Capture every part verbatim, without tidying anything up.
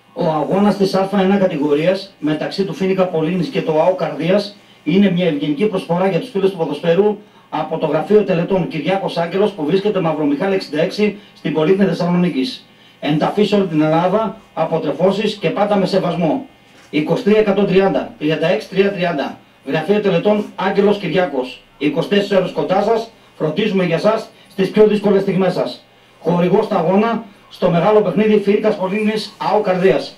Ο αγώνας της Α ένα κατηγορίας μεταξύ του Φοίνικα Πολύνης και του ΑΟ Καρδίας είναι μια ευγενική προσφορά για τους φίλους του ποδοσφαίρου από το Γραφείο Τελετών Κυριάκος Άγγελος που βρίσκεται Μαυρομιχάλη εξήντα έξι στην Πολύχνη Θεσσαλονίκης. Ενταφή σε όλη την Ελλάδα, αποτρεφώσεις και πάντα με σεβασμό. είκοσι τρία εκατόν τριάντα τριάντα έξι τριακόσια τριάντα. Γραφείο Τελετών Άγγελος Κυριάκος. είκοσι τέσσερις ώρες κοντά σας, φροντίζουμε για σας στις πιο δύσκολες στιγμές σας. Χορηγός στα αγώνα στο μεγάλο παιχνίδι Φοίνικας Πολύνης ΑΟ Καρδίας.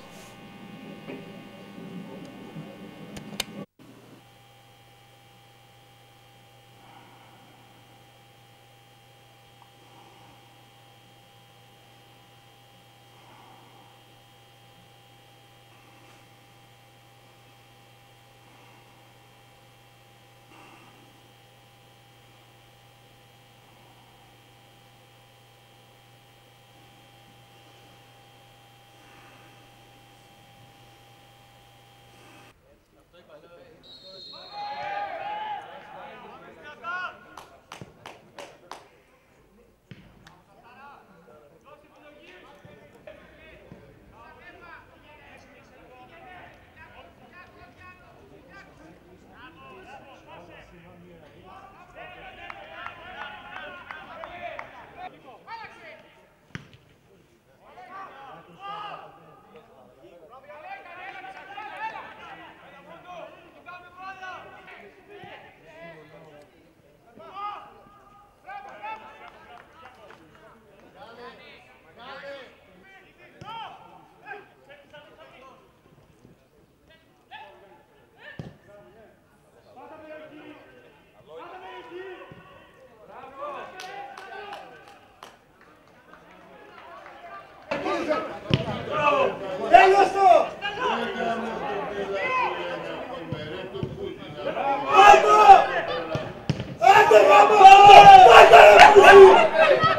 Τέλος το! Άντε! Άντε, γάμο! Άντε, ρε πούσι!